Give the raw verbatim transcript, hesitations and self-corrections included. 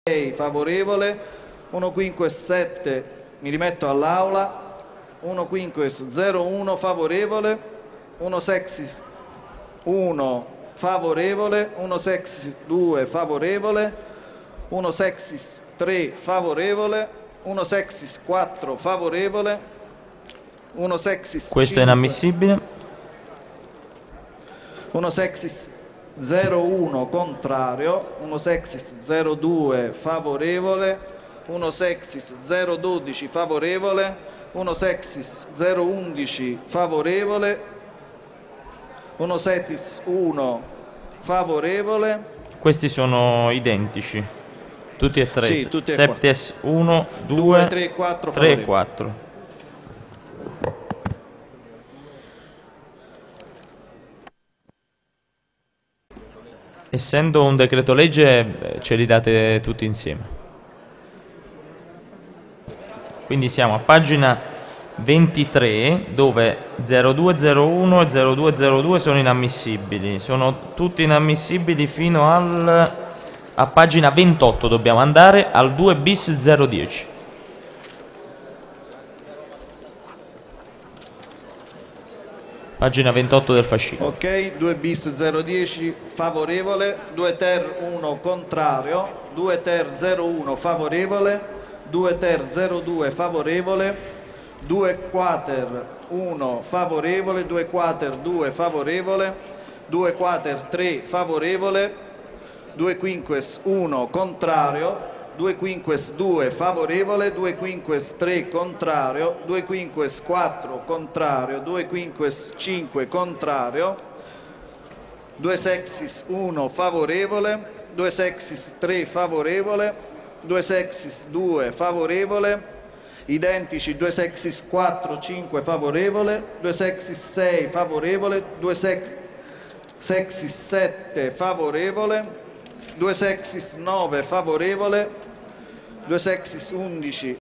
sei favorevole, uno quinques sette, mi rimetto all'aula, uno quinques zero uno favorevole, uno sexis uno favorevole, uno sexis due favorevole, uno sexis tre favorevole, uno sexis quattro favorevole, uno sexis Questo cinque, è inammissibile. uno sexis zero uno contrario, uno sexis zero due favorevole, uno sexis zero dodici favorevole, uno sexis zero undici favorevole, uno sexis uno favorevole. Questi sono identici, tutti e tre. Sì, tutti e Septies uno, due, due, tre, quattro tre e favorevoli. quattro. Essendo un decreto legge, ce li date tutti insieme. Quindi siamo a pagina ventitré, dove zero due zero uno e zero due zero due sono inammissibili. Sono tutti inammissibili fino al, a pagina ventotto dobbiamo andare, al due bis zero dieci. Pagina ventotto del fascicolo. Ok, due bis zero dieci favorevole, due ter uno contrario, due ter zero uno favorevole, due ter zero due favorevole, due quater uno favorevole, due quater due favorevole, due quater tre favorevole, due quinques uno contrario, due quinques due favorevole, due quinques tre contrario, due quinques quattro contrario, due quinques cinque contrario, due sexis uno favorevole, due sexis tre favorevole, due sexis due favorevole, identici due sexis quattro cinque favorevole, due sexis sei favorevole, due sex, sexis sette favorevole, due sexis nove favorevole, due sexis undici